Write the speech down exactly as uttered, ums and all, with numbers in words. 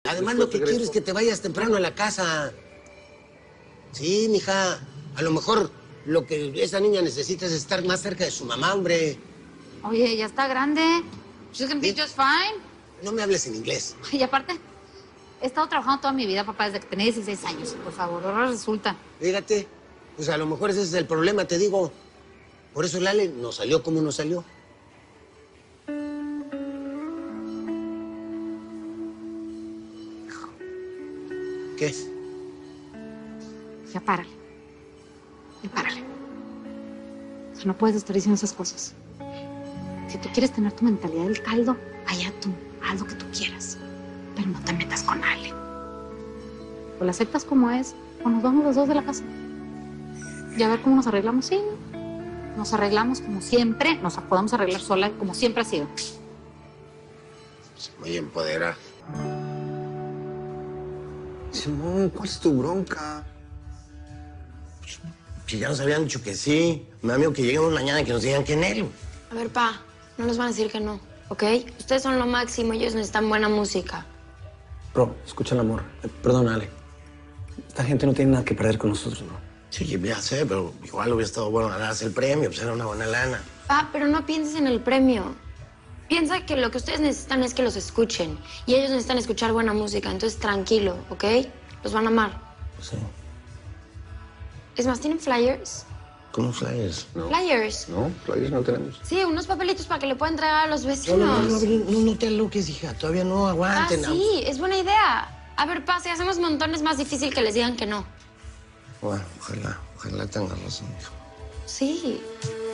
Además, lo que quiero es que te vayas temprano a la casa. Sí, mija. A lo mejor lo que esa niña necesita es estar más cerca de su mamá, hombre. Oye, ya está grande. She's gonna be just fine. No me hables en inglés. Y aparte, he estado trabajando toda mi vida, papá, desde que tenía dieciséis años. Por favor, ahora resulta. Fíjate, pues a lo mejor ese es el problema, te digo. Por eso Lale nos salió como nos salió. ¿Qué? Ya párale. Ya párale. O sea, no puedes estar diciendo esas cosas. Si tú quieres tener tu mentalidad del caldo, allá tú, haz lo que tú quieras. Pero no te metas con Ale. O la aceptas como es, o nos vamos los dos de la casa. Y a ver cómo nos arreglamos. Sí, nos arreglamos como siempre, nos podemos arreglar sola como siempre ha sido. Muy empoderada. Simón, ¿cuál es tu bronca? Que ya nos habían dicho que sí. Me da miedo que lleguemos mañana y que nos digan que en él. A ver, pa, no nos van a decir que no, ¿ok? Ustedes son lo máximo, ellos necesitan buena música. Bro, escucha el amor. Eh, perdón, Ale. Esta gente no tiene nada que perder con nosotros, bro. Sí, ya sé, pero igual hubiera estado bueno ganarse el premio, pues era una buena lana. Pa, pero no pienses en el premio. Piensa que lo que ustedes necesitan es que los escuchen. Y ellos necesitan escuchar buena música, entonces tranquilo, ¿ok? Los van a amar. Sí. Es más, ¿tienen flyers? ¿Cómo flyers? No. ¿Flyers? No, flyers no tenemos. Sí, unos papelitos para que le puedan entregar a los No, vecinos. no, no, no, no, no te aloques, hija. Todavía no Ah, aguanten. sí, es buena idea. A ver, pa, si hacemos montones, más difícil que les digan que no. Bueno, ojalá, ojalá tengas razón, hijo. Sí.